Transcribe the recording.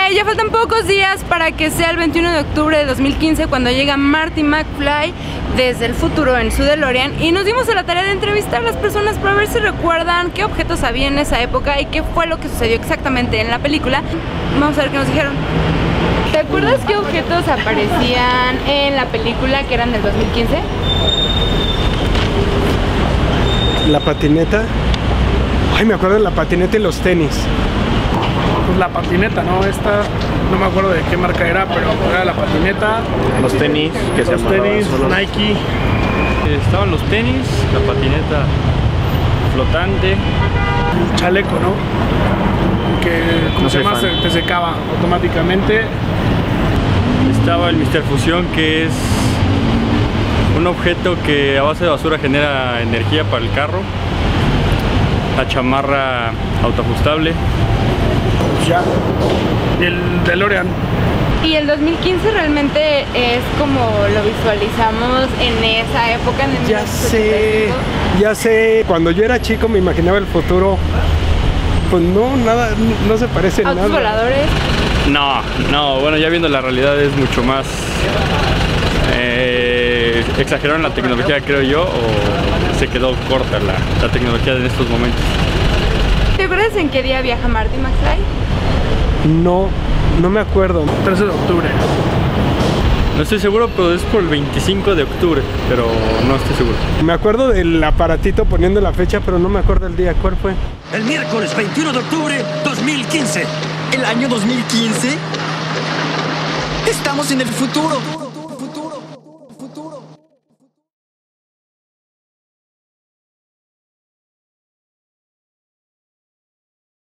Ya faltan pocos días para que sea el 21 de octubre de 2015 cuando llega Marty McFly desde el futuro en su DeLorean, y nos dimos a la tarea de entrevistar a las personas para ver si recuerdan qué objetos había en esa época y qué fue lo que sucedió exactamente en la película. Vamos a ver qué nos dijeron. ¿Te acuerdas qué objetos aparecían en la película que eran del 2015? La patineta. Ay, me acuerdo de la patineta y los tenis. Pues la patineta, ¿no? Esta, no me acuerdo de qué marca era, pero era la patineta. Los tenis que se Los amarraban tenis, solos. Nike. Estaban los tenis, la patineta flotante. El chaleco, ¿no? Que, ¿cómo No se soy llama? fan. Te secaba automáticamente. Estaba el Mr. Fusión, que es un objeto que a base de basura genera energía para el carro. La chamarra autoajustable. Pues ya. Y el DeLorean. Y el 2015 realmente es como lo visualizamos en esa época, en el Ya 1985. ya sé. Cuando yo era chico me imaginaba el futuro. Pues no, nada, no se parece en Autos nada. voladores. No, bueno, ya viendo la realidad es mucho más exageraron la tecnología, creo yo, o se quedó corta la tecnología en estos momentos. ¿Te acuerdas en qué día viaja Marty McFly? No me acuerdo. 13 de octubre. No estoy seguro, pero es por el 25 de octubre, pero no estoy seguro. Me acuerdo del aparatito poniendo la fecha, pero no me acuerdo el día. ¿Cuál fue? El miércoles 21 de octubre 2015. ¿El año 2015? Estamos en el futuro.